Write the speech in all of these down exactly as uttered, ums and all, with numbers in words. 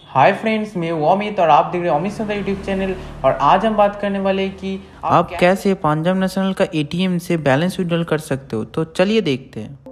Hi friends, मैं वो अमित और आप देख रहे हैं अमित सदा यूट्यूब चैनल। और आज हम बात करने वाले हैं कि आप, आप कैसे पंजाब नेशनल का एटीएम से बैलेंस विड्रॉल कर सकते हो। तो चलिए देखते हैं।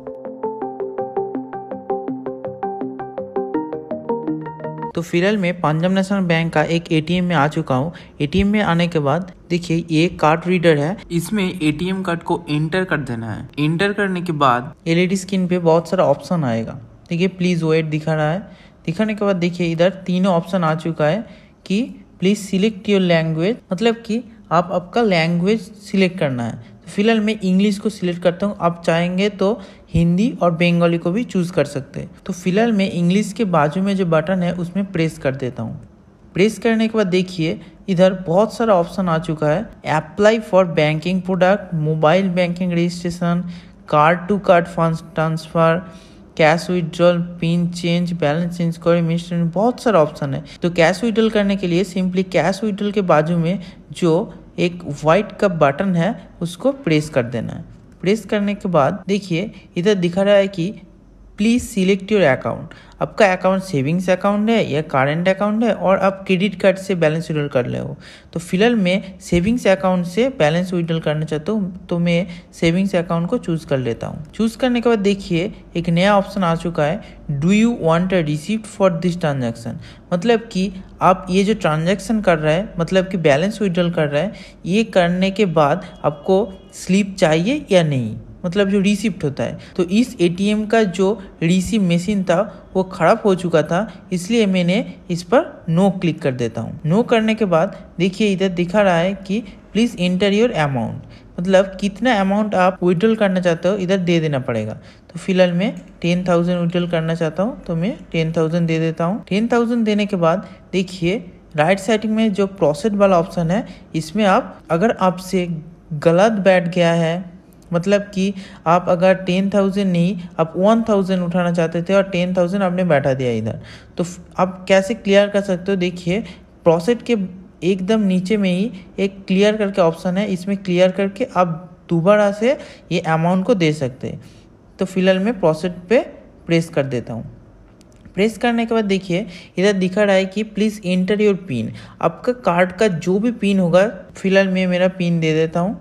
तो फिलहाल मैं पंजाब नेशनल बैंक का एक एटीएम में आ चुका हूँ। एटीएम में आने के बाद देखिए ये कार्ड रीडर है, इसमें एटीएम कार्ड को एंटर कर देना है। एंटर करने के बाद एलईडी स्क्रीन पे बहुत सारा ऑप्शन आएगा। देखिए प्लीज वेट दिखा रहा है। दिखाने के बाद देखिए इधर तीनों ऑप्शन आ चुका है कि प्लीज सिलेक्ट योर लैंग्वेज, मतलब कि आप आपका लैंग्वेज सिलेक्ट करना है। तो फिलहाल मैं इंग्लिश को सिलेक्ट करता हूँ। आप चाहेंगे तो हिंदी और बंगाली को भी चूज कर सकते हैं। तो फिलहाल मैं इंग्लिश के बाजू में जो बटन है उसमें प्रेस कर देता हूँ। प्रेस करने के बाद देखिए इधर बहुत सारा ऑप्शन आ चुका है। Apply for banking product, mobile banking registration, card to card fund transfer, cash withdrawal, pin change, balance enquiry, mister, बहुत सारा ऑप्शन है। तो कैश विड्रॉल करने के लिए सिंपली कैश विड्रॉल के बाजू में जो एक वाइट का बटन है उसको प्रेस कर देना है। प्रेस करने के बाद देखिए इधर दिखा रहा है कि प्लीज सिलेक्ट योर अकाउंट। आपका अकाउंट सेविंग्स अकाउंट है या करेंट अकाउंट है और आप क्रेडिट कार्ड से बैलेंस विड्रॉल कर रहे हो। तो फिलहाल मैं सेविंग्स अकाउंट से बैलेंस विड्रॉल करना चाहता हूँ, तो मैं सेविंग्स अकाउंट को चूज कर लेता हूँ। चूज करने के बाद देखिए एक नया ऑप्शन आ चुका है, do you want a receipt for this transaction. मतलब कि आप ये जो ट्रांजैक्शन कर रहे हैं, मतलब कि बैलेंस विड्रॉल कर रहे हैं, ये करने के बाद आपको स्लिप चाहिए या नहीं, मतलब जो रिसिप्ट होता है। तो इस एटीएम का जो रिसीव मशीन था वो ख़राब हो चुका था, इसलिए मैंने इस पर नो क्लिक कर देता हूँ। नो करने के बाद देखिए इधर दिखा रहा है कि प्लीज़ इंटर योर अमाउंट, मतलब कितना अमाउंट आप विड्रॉल करना चाहते हो इधर दे देना पड़ेगा। तो फिलहाल मैं टेन थाउजेंड विड्रॉल करना चाहता हूँ, तो मैं टेन थाउजेंड दे देता हूँ। टेन थाउजेंड देने के बाद देखिए राइट साइड में जो प्रोसेस वाला ऑप्शन है, इसमें आप अगर आपसे गलत बैठ गया है, मतलब कि आप अगर टेन थाउजेंड नहीं आप वन थाउजेंड उठाना चाहते थे और टेन थाउजेंड आपने बैठा दिया इधर, तो आप कैसे क्लियर कर सकते हो। देखिए प्रोसेस के एकदम नीचे में ही एक क्लियर करके ऑप्शन है, इसमें क्लियर करके आप दोबारा से ये अमाउंट को दे सकते हैं। तो फिलहाल मैं प्रोसेस पे प्रेस कर देता हूँ। प्रेस करने के बाद देखिए इधर दिखा रहा है कि प्लीज़ एंटर योर पिन। आपका कार्ड का जो भी पिन होगा, फिलहाल मैं मेरा पिन दे देता हूँ।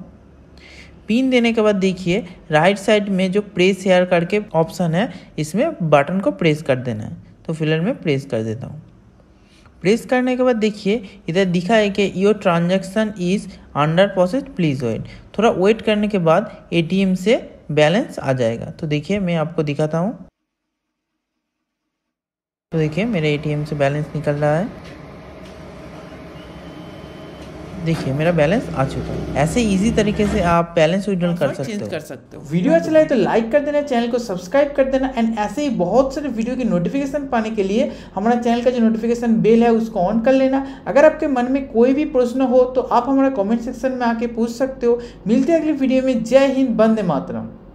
पिन देने के बाद देखिए राइट साइड में जो प्रेस हेयर करके ऑप्शन है, इसमें बटन को प्रेस कर देना है। तो फिलहाल मैं प्रेस कर देता हूँ। प्रेस करने के बाद देखिए इधर दिखा है कि your transaction is under process, please wait. थोड़ा वेट करने के बाद एटीएम से बैलेंस आ जाएगा। तो देखिए मैं आपको दिखाता हूँ। तो देखिए मेरे एटीएम से बैलेंस निकल रहा है। देखिए मेरा बैलेंस आ चुका है। ऐसे इजी तरीके से आप बैलेंस विड्रॉल कर सकते हो कर सकते हो। वीडियो अच्छा लगे तो लाइक कर देना, चैनल को सब्सक्राइब कर देना एंड ऐसे ही बहुत सारे वीडियो की नोटिफिकेशन पाने के लिए हमारा चैनल का जो नोटिफिकेशन बेल है उसको ऑन कर लेना। अगर आपके मन में कोई भी प्रश्न हो तो आप हमारा कमेंट सेक्शन में आके पूछ सकते हो। मिलते हैं अगली वीडियो में। जय हिंद, वंदे मातरम।